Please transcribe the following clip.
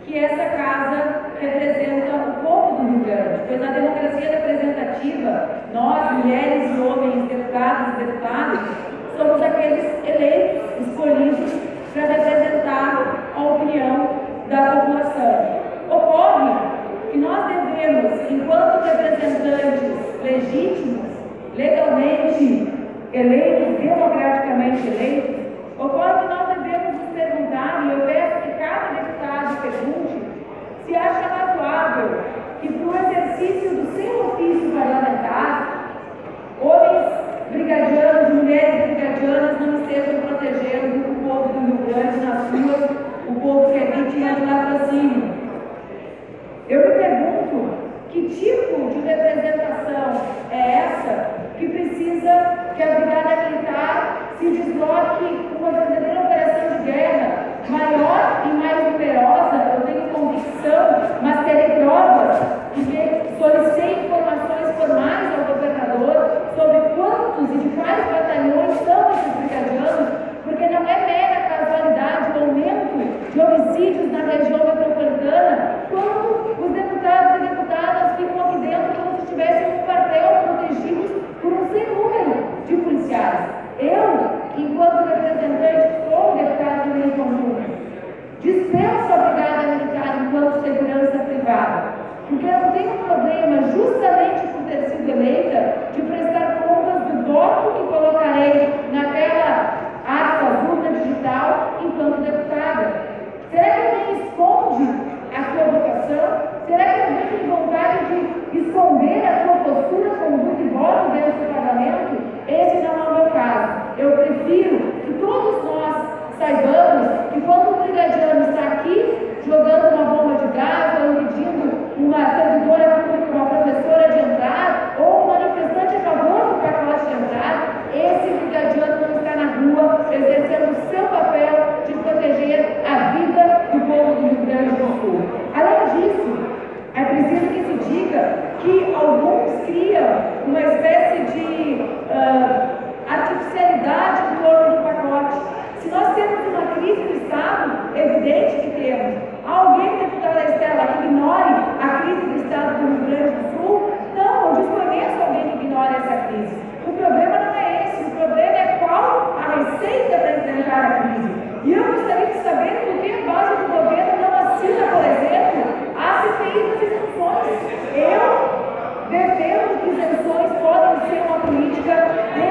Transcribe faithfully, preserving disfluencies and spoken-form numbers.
que essa casa representa o povo do Rio Grande, pois na democracia representativa, nós, mulheres e homens, deputados e deputadas, somos aqueles eleitos, escolhidos para representar a opinião da população. Ocorre que nós devemos, enquanto representantes legítimos, legalmente eleitos, democraticamente eleitos, ocorre que nós devemos nos perguntar, e eu peço que cada deputado pergunte, se acha razoável que, para o exercício do seu ofício parlamentar, homens brigadianos, mulheres brigadianas não estejam protegendo o povo do Rio Grande nas ruas, o povo que é vítima de latrocínio. Eu me pergunto, que tipo de representação é essa que precisa que a Brigada Militar se desloque com uma verdadeira operação de guerra maior e mais numerosa? Eu tenho convicção, mas terei provas, porque solicitei informações formais ao governador sobre quantos e de quais batalhões são esses brigadianos, porque não é mera casualidade o aumento de homicídios na região metropolitana, quando os deputados e deputadas ficam aqui dentro como se estivessem um quartel protegidos por um sem número de policiais. Eu, enquanto representante, sou deputado do Rio Conjunto, dispenso a Brigada Militar enquanto segurança privada, porque eu não tenho problema, justamente por ter sido eleita, de prestar contas do voto que colocarei naquela ata urna digital enquanto deputada. Será que alguém esconde a sua vocação? Será que alguém tem vontade de esconder a sua postura, conduta e voto dentro do parlamento? Esse não é o meu caso. Eu prefiro que todos nós saibamos que quando o brigadiano está aqui jogando uma bomba de gás ou pedindo uma servidora pública, uma professora de entrar, ou um manifestante a favor do pacote de entrada, esse brigadiano não está na rua exercendo o seu papel de proteger a vida do povo do Rio Grande do Sul. Além disso, é preciso que se diga que alguns criam uma espécie de uh, artificialidade em torno do pacote. Se nós temos uma crise do Estado, evidente que temos. Alguém, deputada Estela, que ignore a crise do Estado do Rio Grande do Sul? Não, eu desconheço alguém que ignore essa crise. O problema não é esse, o problema é qual a receita para enfrentar a crise. E eu gostaria de saber por que a base do governo não assina, por exemplo, a C P I das isenções. Eu defendo que isenções podem ser uma política de